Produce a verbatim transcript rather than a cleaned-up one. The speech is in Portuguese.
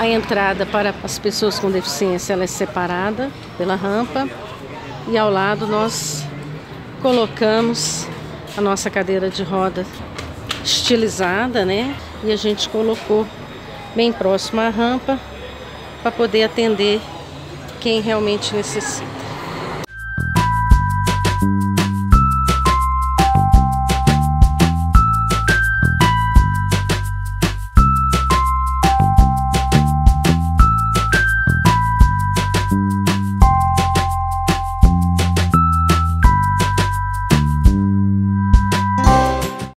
A entrada para as pessoas com deficiência ela é separada pela rampa e ao lado nós colocamos a nossa cadeira de roda estilizada, né? E a gente colocou bem próximo à rampa para poder atender quem realmente necessita.